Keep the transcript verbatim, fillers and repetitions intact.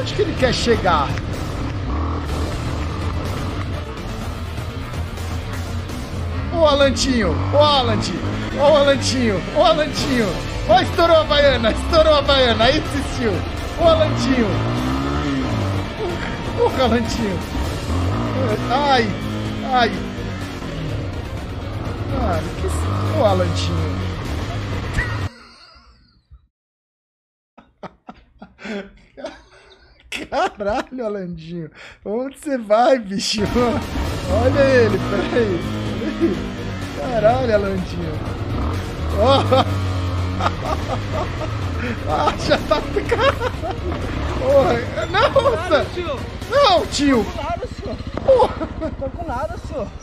Onde que ele quer chegar? Ô, Alantinho! Ô, Alantinho! Ô, Alantinho! Ô, Alantinho! Ó, estourou a baiana! Estourou a baiana! Aí desistiu! Ô, Alantinho! Ô, Alantinho! Ai! Ai! Mano, que... Ô, Alantinho! Caralho, Alandinho. Onde você vai, bicho? Olha ele, peraí. Caralho, Alandinho. Oh. Ah, já tá... Porra. Nossa! Não, tio! Tô com nada, senhor. Porra. Tô com nada, senhor.